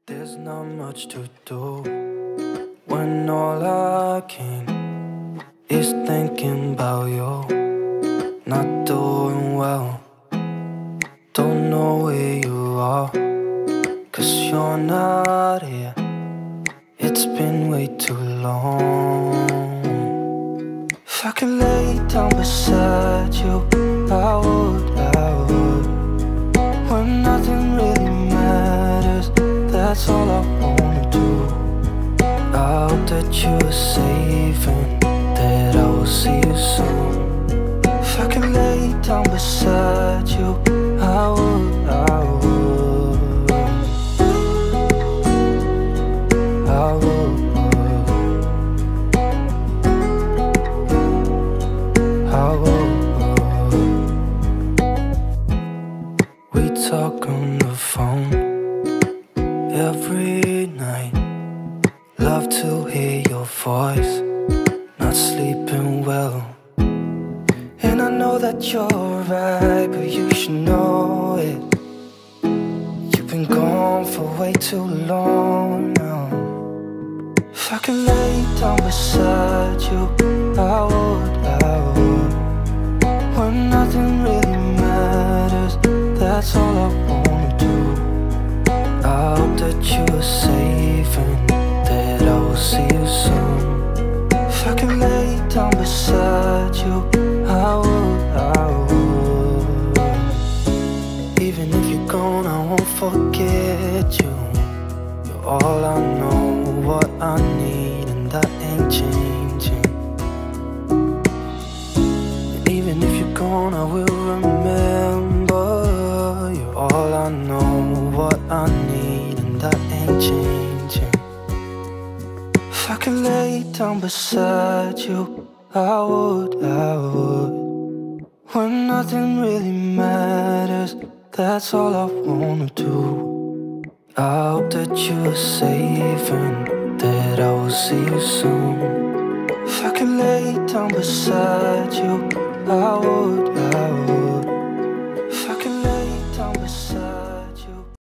There's not much to do when all I can is thinking about you. Not doing well, don't know where you are, 'cause you're not here. It's been way too long. If I could lay down beside you, I would. When nothing really matters, that's all I wanna do. I hope that you are safe and that I will see you soon. If I could lay down beside you, I would. I would. I would. We talk on the phone every night. Love to hear your voice. Not sleeping well, and I know that you're right, but you should know it. You've been gone for way too long now. If I could lay down beside you, I would. When nothing really matters, that's all I wanna do. I hope that you are safe and that I will see you soon. If I could lay down beside you, I would. Even if you're gone, I won't forget you. You're all I know, what I need, and that ain't changing. And even if you're gone, I will remember. You're all I know, what I need, and that ain't changing. If I could lay down beside you, I would. When nothing really matters, that's all I wanna do. I hope that you are safe and that I will see you soon. If I could lay down beside you, I would.